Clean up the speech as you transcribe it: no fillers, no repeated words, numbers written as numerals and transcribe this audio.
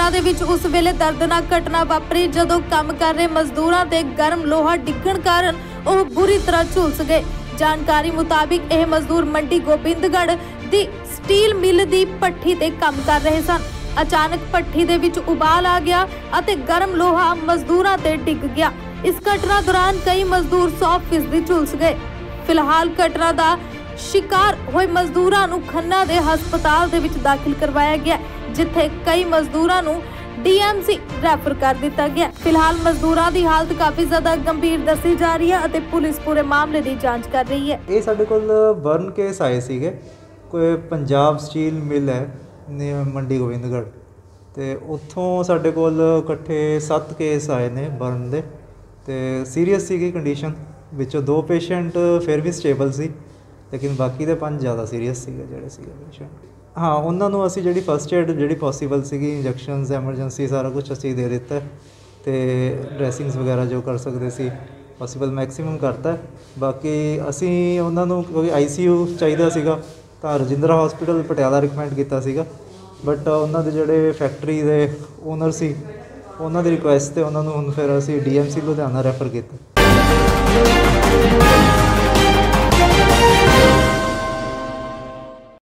कटरा दे विच उस वेले दर्दनाक घटना वापरी जदों काम कर रहे मजदूरां ते गर्म लोहा डिग्गण कारण ओह बुरी तरह झुलस गए। जानकारी मुताबिक यह मजदूर मंडी गोबिंदगढ़ दी स्टील मिल दी भट्ठी ते काम कर रहे सन। अचानक भट्ठी दे विच उबाल आ गया अते गर्म लोहा मजदूरां ते डिग गया। इस घटना दौरान कई मजदूर 100% झुलस गए। फिलहाल घटना दा शिकार होए मजदूरां नूं खन्ना दे हस्पताल दे विच दाखिल करवाया गया, जिथे कई मजदूरां नूं डीएमसी रैफर कर दिता गया। फिलहाल मजदूरां दी हालत काफ़ी ज़्यादा गंभीर दसी जा रही है अते पुलिस पूरे मामले की जांच कर रही है। ये साडे कोल बर्न केस आए सीगे, कोई पंजाब स्टील मिल है मंडी गोबिंदगढ़ ते उत्थों साडे कोल इकट्ठे 7 केस आए ने बर्न दे ते सीरीयस सीगी कंडीशन, विचों 2 पेशेंट फिर भी स्टेबल सी, लेकिन बाकी दे 5 ज़्यादा सीरीयस सीगे जिहड़े सीगे पेशेंट। हाँ, उन्होंने असी जी फस्ट एड जी पॉसीबल सी इंजैक्शनस एमरजेंसी सारा कुछ असी दे दिता है तो ड्रैसिंग्स वगैरह जो कर सकते सी पॉसीबल मैक्सीमम करता है। बाकी असी उन्होंने कोई ICU चाहिए सीगा तो रजिंद्रा हॉस्पिटल पटियाला रिकमेंड किया सीगा, बट उन्होंने जोड़े फैक्ट्री के ओनर सी उन्होंने रिक्वेस्ट से उन्होंने फिर असी DMC लुधियाना रैफर किया।